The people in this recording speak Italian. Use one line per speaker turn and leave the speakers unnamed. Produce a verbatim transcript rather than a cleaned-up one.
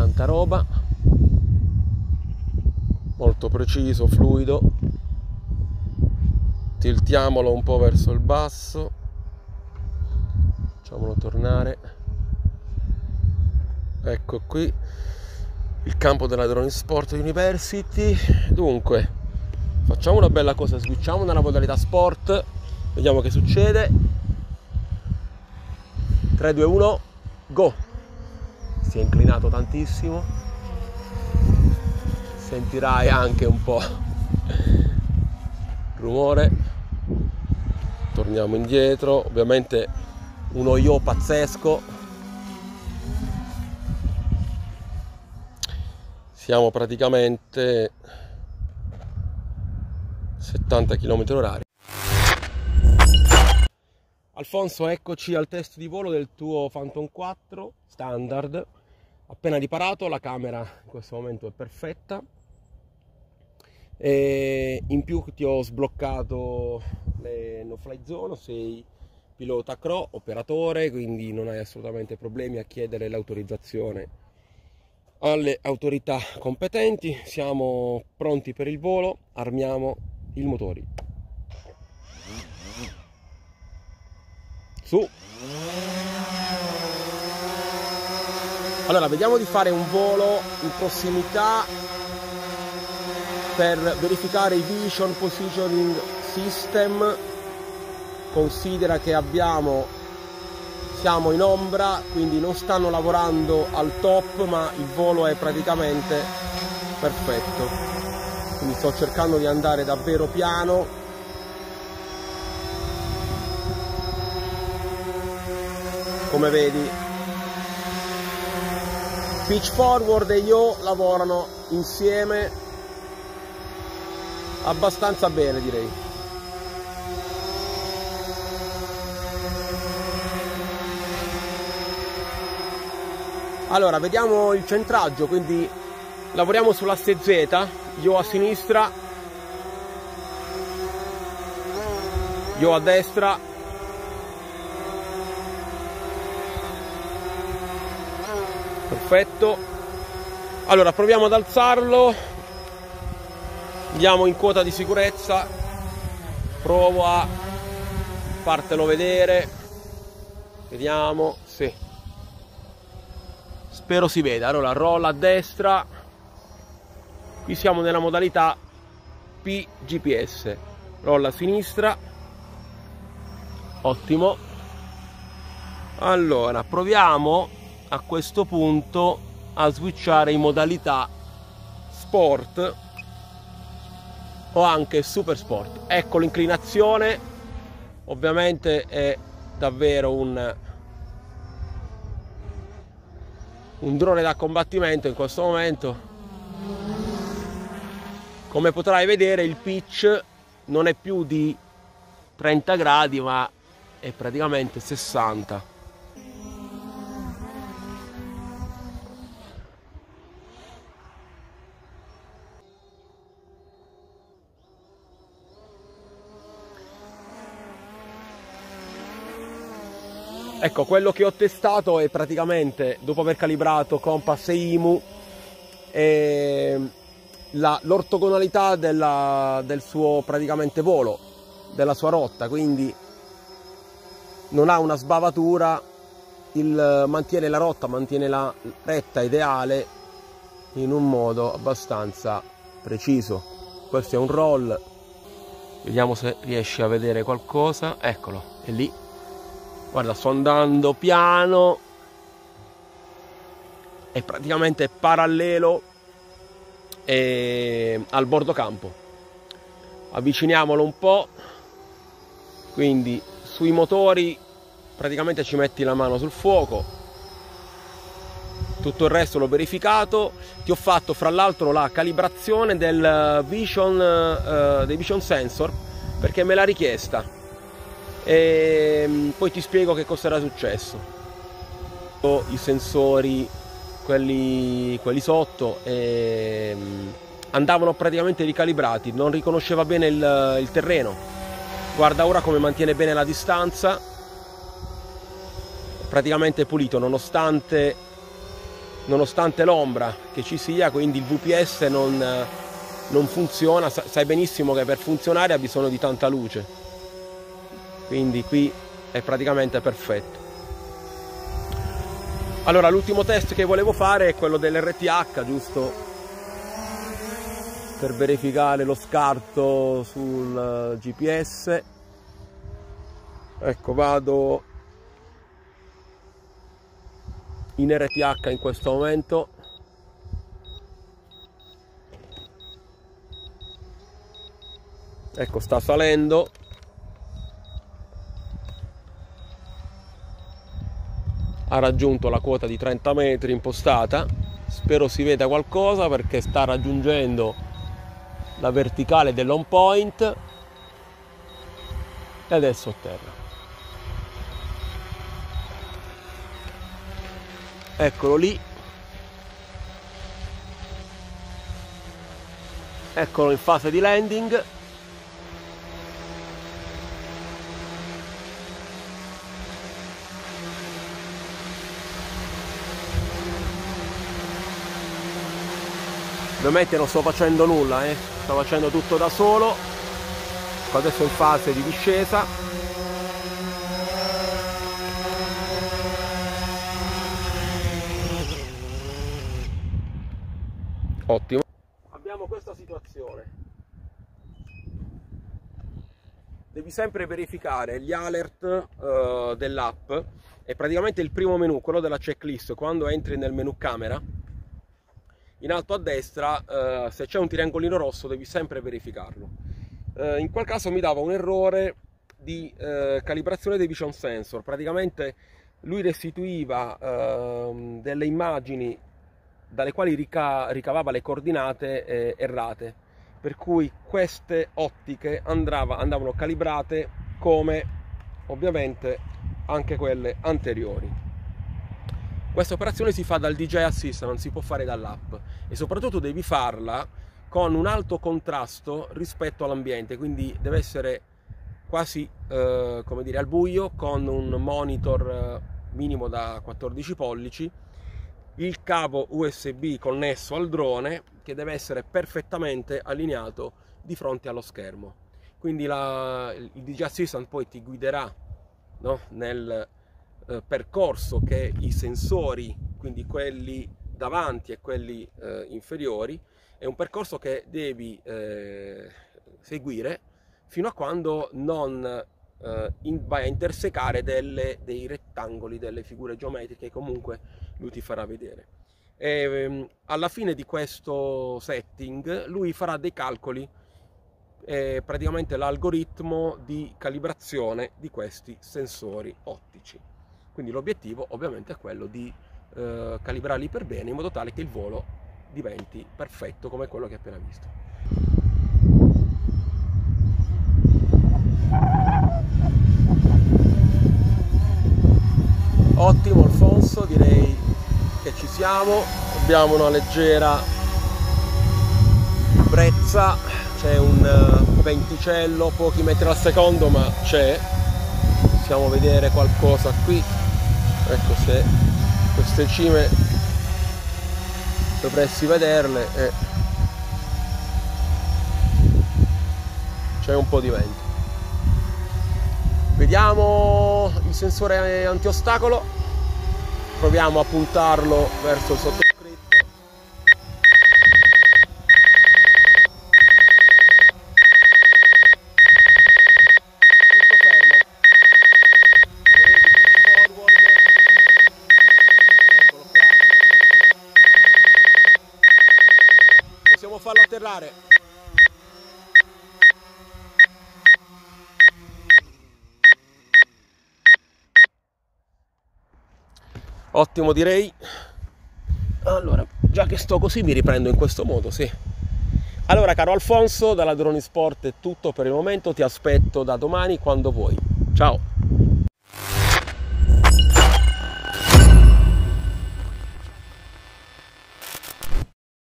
tanta roba, molto preciso, fluido. Tiltiamolo un po' verso il basso, facciamolo tornare. Ecco qui il campo della Drone Sport University. Dunque facciamo una bella cosa, switchiamo nella modalità sport, vediamo che succede. Tre, due, uno, go! Si è inclinato tantissimo, sentirai anche un po' rumore. Torniamo indietro, ovviamente uno yo pazzesco. Siamo praticamente settanta chilometri orari. Alfonso, eccoci al test di volo del tuo Phantom quattro standard. Appena riparato, la camera in questo momento è perfetta. E in più ti ho sbloccato le no fly zone, sei pilota C R O, operatore, quindi non hai assolutamente problemi a chiedere l'autorizzazione alle autorità competenti. Siamo pronti per il volo, armiamo i motori. Su. Allora, vediamo di fare un volo in prossimità per verificare i Vision Positioning System. Considera che abbiamo, siamo in ombra, quindi non stanno lavorando al top, ma il volo è praticamente perfetto. Quindi sto cercando di andare davvero piano. Come vedi, pitch forward e yo lavorano insieme abbastanza bene, direi. Allora, vediamo il centraggio, quindi lavoriamo sull'asse Z, yo a sinistra, yo a destra. Perfetto. Allora proviamo ad alzarlo, andiamo in quota di sicurezza, provo a fartelo vedere, vediamo, sì, spero si veda. Allora rolla a destra, qui siamo nella modalità P G P S, rolla a sinistra, ottimo. Allora proviamo a questo punto a switchare in modalità sport o anche super sport. Ecco l'inclinazione, ovviamente è davvero un un drone da combattimento in questo momento. Come potrai vedere, il pitch non è più di trenta gradi, ma è praticamente sessanta. Ecco, quello che ho testato è praticamente, dopo aver calibrato Compass e I M U, l'ortogonalità del suo praticamente volo, della sua rotta, quindi non ha una sbavatura, il, mantiene la rotta, mantiene la retta ideale in un modo abbastanza preciso. Questo è un roll, vediamo se riesci a vedere qualcosa, eccolo, è lì. Guarda, sto andando piano, è praticamente parallelo e al bordo campo. Avviciniamolo un po', quindi sui motori praticamente ci metti la mano sul fuoco. Tutto il resto l'ho verificato. Ti ho fatto fra l'altro la calibrazione del vision, uh, dei vision sensor, perché me l'ha richiesta. E poi ti spiego che cosa era successo. I sensori, quelli, quelli sotto, e andavano praticamente ricalibrati, non riconosceva bene il, il terreno. Guarda ora come mantiene bene la distanza, praticamente pulito, nonostante nonostante l'ombra che ci sia, quindi il V P S non, non funziona. Sai benissimo che per funzionare ha bisogno di tanta luce, quindi qui è praticamente perfetto. Allora, l'ultimo test che volevo fare è quello dell'R T H, giusto per verificare lo scarto sul G P S. Ecco, vado in R T H in questo momento. Ecco, sta salendo. Ha raggiunto la quota di trenta metri impostata. Spero si veda qualcosa, perché sta raggiungendo la verticale dell'on point e adesso a terra. Eccolo lì, eccolo in fase di landing. Ovviamente non sto facendo nulla, eh. sto facendo tutto da solo. Adesso è in fase di discesa. Ottimo. Abbiamo questa situazione. Devi sempre verificare gli alert uh, dell'app. È praticamente il primo menu, quello della checklist. Quando entri nel menu camera, in alto a destra, uh, se c'è un triangolino rosso devi sempre verificarlo. Uh, in quel caso mi dava un errore di uh, calibrazione dei vision sensor. Praticamente lui restituiva uh, delle immagini dalle quali rica ricavava le coordinate eh, errate, per cui queste ottiche andava, andavano calibrate come ovviamente anche quelle anteriori. Questa operazione si fa dal D J I Assist, non si può fare dall'app, e soprattutto devi farla con un alto contrasto rispetto all'ambiente, quindi deve essere quasi eh, come dire, al buio, con un monitor eh, minimo da quattordici pollici, il cavo U S B connesso al drone che deve essere perfettamente allineato di fronte allo schermo. Quindi la, il D J I Assistant poi ti guiderà, no, nel eh, percorso che i sensori, quindi quelli davanti e quelli eh, inferiori, è un percorso che devi eh, seguire fino a quando non Uh, in, vai a intersecare delle, dei rettangoli, delle figure geometriche, comunque lui ti farà vedere. E, um, alla fine di questo setting lui farà dei calcoli, eh, praticamente l'algoritmo di calibrazione di questi sensori ottici. Quindi l'obiettivo ovviamente è quello di uh, calibrarli per bene, in modo tale che il volo diventi perfetto come quello che hai appena visto. Ottimo Alfonso, direi che ci siamo. Abbiamo una leggera brezza, c'è un venticello, pochi metri al secondo, ma c'è. Possiamo vedere qualcosa qui. Ecco, se queste cime dovresti vederle, eh. C'è un po' di vento. Vediamo il sensore antiostacolo, proviamo a puntarlo verso il sottoscritto. Tutto fermo. Come vedi, pitch forward. Eccolo qua. Possiamo farlo atterrare. Ottimo, direi. Allora, già che sto così mi riprendo in questo modo, sì. Allora, caro Alfonso, dalla Dronisport è tutto per il momento, ti aspetto da domani quando vuoi. Ciao!